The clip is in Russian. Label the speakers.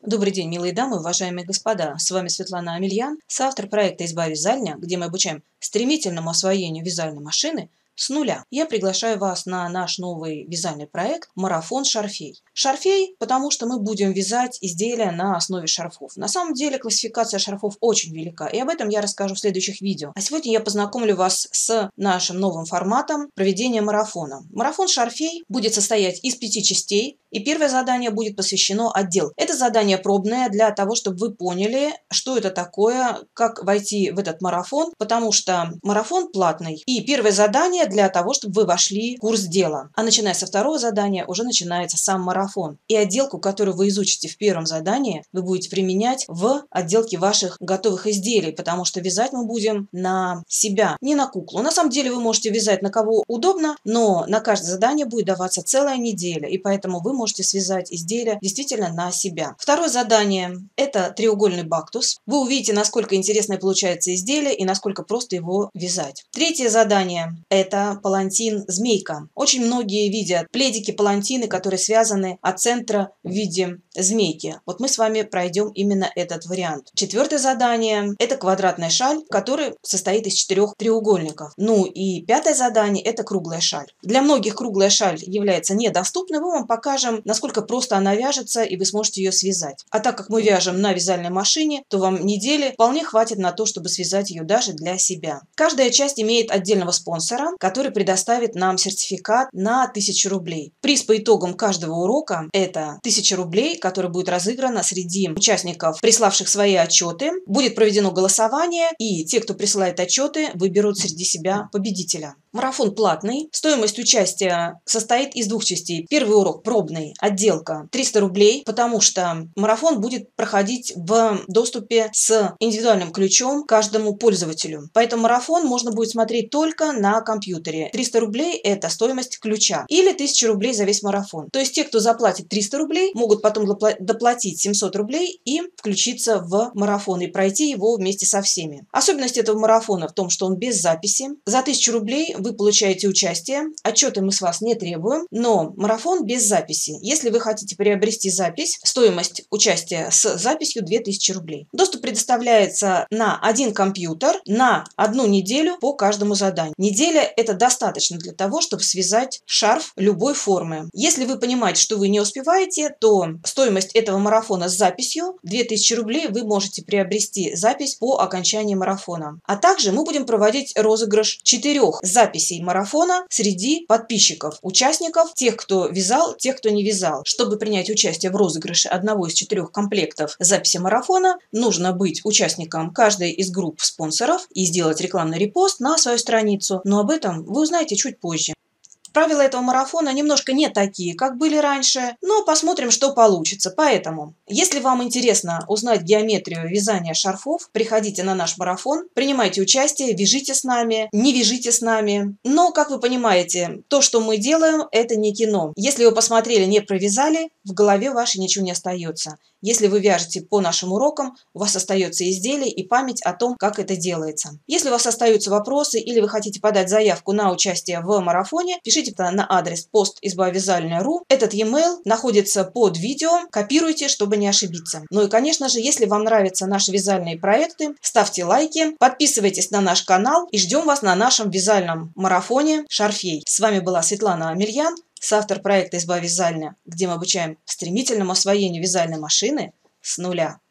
Speaker 1: Добрый день, милые дамы, уважаемые господа. С вами Светлана Амельян, соавтор проекта «Изба вязальня», где мы обучаем стремительному освоению вязальной машины с нуля. Я приглашаю вас на наш новый вязальный проект «Марафон шарфей». Шарфей, потому что мы будем вязать изделия на основе шарфов. На самом деле классификация шарфов очень велика, и об этом я расскажу в следующих видео. А сегодня я познакомлю вас с нашим новым форматом проведения марафона. Марафон шарфей будет состоять из 5 частей. И первое задание будет посвящено отделке. Это задание пробное для того, чтобы вы поняли, что это такое, как войти в этот марафон, потому что марафон платный. И первое задание для того, чтобы вы вошли в курс дела. А начиная со второго задания уже начинается сам марафон. И отделку, которую вы изучите в первом задании, вы будете применять в отделке ваших готовых изделий, потому что вязать мы будем на себя, не на куклу. На самом деле вы можете вязать на кого удобно, но на каждое задание будет даваться целая неделя, и поэтому вы можете связать изделие действительно на себя. Второе задание – это треугольный бактус. Вы увидите, насколько интересное получается изделие и насколько просто его вязать. Третье задание – это палантин-змейка. Очень многие видят пледики-палантины, которые связаны от центра в виде змейки. Вот мы с вами пройдем именно этот вариант. Четвертое задание – это квадратная шаль, который состоит из 4 треугольников. Ну и пятое задание – это круглая шаль. Для многих круглая шаль является недоступной, мы вам покажем, насколько просто она вяжется, и вы сможете ее связать. А так как мы вяжем на вязальной машине, то вам недели вполне хватит на то, чтобы связать ее даже для себя. Каждая часть имеет отдельного спонсора, который предоставит нам сертификат на 1000 рублей. Приз по итогам каждого урока – это 1000 рублей, который будет разыграно среди участников, приславших свои отчеты. Будет проведено голосование, и те, кто присылает отчеты, выберут среди себя победителя. Марафон платный. Стоимость участия состоит из 2 частей. Первый урок пробный, отделка 300 рублей, потому что марафон будет проходить в доступе с индивидуальным ключом каждому пользователю. Поэтому марафон можно будет смотреть только на компьютере. 300 рублей – это стоимость ключа. Или 1000 рублей за весь марафон. То есть те, кто заплатит 300 рублей, могут потом доплатить 700 рублей и включиться в марафон и пройти его вместе со всеми. Особенность этого марафона в том, что он без записи. За 1000 рублей вы получаете участие. Отчеты мы с вас не требуем, но марафон без записи. Если вы хотите приобрести запись, стоимость участия с записью 2000 рублей. Доступ предоставляется на один компьютер на 1 неделю по каждому заданию. Неделя – это достаточно для того, чтобы связать шарф любой формы. Если вы понимаете, что вы не успеваете, то стоимость этого марафона с записью 2000 рублей вы можете приобрести запись по окончании марафона. А также мы будем проводить розыгрыш 4 записей марафона среди подписчиков, участников, тех, кто вязал, тех, кто не вязал. Чтобы принять участие в розыгрыше одного из 4 комплектов записи марафона, нужно быть участником каждой из групп спонсоров и сделать рекламный репост на свою страницу. Но об этом вы узнаете чуть позже. Правила этого марафона немножко не такие, как были раньше, но посмотрим, что получится. Поэтому, если вам интересно узнать геометрию вязания шарфов, приходите на наш марафон, принимайте участие, вяжите с нами, не вяжите с нами. Но, как вы понимаете, то, что мы делаем, это не кино. Если вы посмотрели, не провязали, в голове вашей ничего не остается. Если вы вяжете по нашим урокам, у вас остается изделие и память о том, как это делается. Если у вас остаются вопросы или вы хотите подать заявку на участие в марафоне, пишите на адрес post@избавязальня.ру. Этот e-mail находится под видео. Копируйте, чтобы не ошибиться. Ну и, конечно же, если вам нравятся наши вязальные проекты, ставьте лайки, подписывайтесь на наш канал и ждем вас на нашем вязальном марафоне «Шарфей». С вами была Светлана Амельян, соавтор проекта «Изба вязальня», где мы обучаем стремительному освоению вязальной машины с нуля.